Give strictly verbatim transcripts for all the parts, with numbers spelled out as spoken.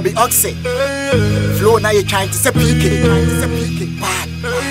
Kobby oxy. Flow now you trying to say peaking, trying to say peaking. Bad.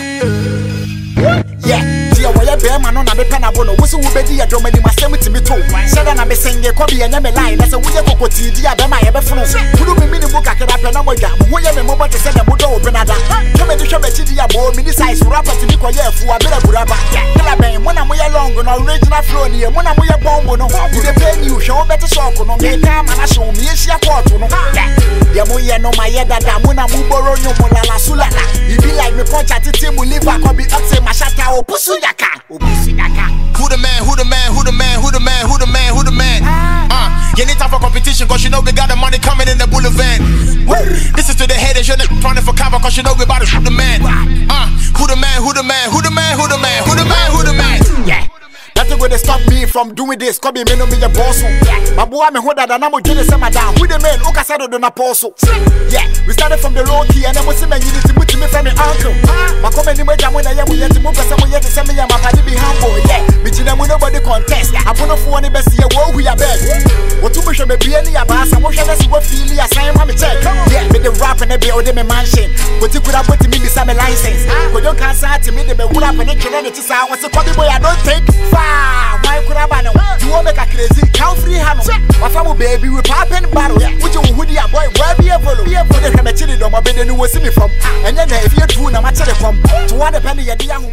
Yeah. Why bear man on a pen abono? Who will be the drum and you must send it to me too. Said I'm a singer, Kobby and I'm a line. That's a way of what you did. I'm ever from. Who do me book I can have a number jam? Who have a moment to send a mood open at that? Come and show me T D A board, mini size rapper to be quiet for a bit of Buraba. Killabang, when I'm way along on original flow near, when I'm way a bomb on you the pen you show better shock on me time and I show me a share port on the Moya no my head that I'm gonna move on your Molala Sulana. You be like me punch at the team will live back on be up say Mashata or Pusuyaka. Who the man, who the man, who the man, who the man, who the man, who the man? Uh, you need time for competition, cause you know we got the money coming in the boulevard. This is to the haters, you're not running for cover, cause you know we about to shoot the man. Uh, who the man, who the man, who the man, who the man, who the man, who the man? Yeah. Nothing gonna stop me from doing this. Kobby me no me a boss. My boy me hold that and I'm gonna say madam. Who the man? Who can say do na apostle? Yeah, we started from the low key and then we see me you need to put me from the uncle. My come any major when I am we have to move for some way to say me my body be humble. Yeah, me china me nobody contest. I put no for any best year. Whoa, we are bad. What you should be any abas and what should I see what feel ya sign me check. Yeah, me the rap and the build me mansion. What you could have put me beside my license. Cause you can't say to me the be wood up and the children it is I was a Kobby boy I don't take. Why could I ban you won't make a crazy count free hand? My family baby with pop and battle. Would you would ya boy where be a follow? Be a follow. I'm a chili dog, my baby knew where see me from. And then if you're true, I'm a telephone. To one penny a young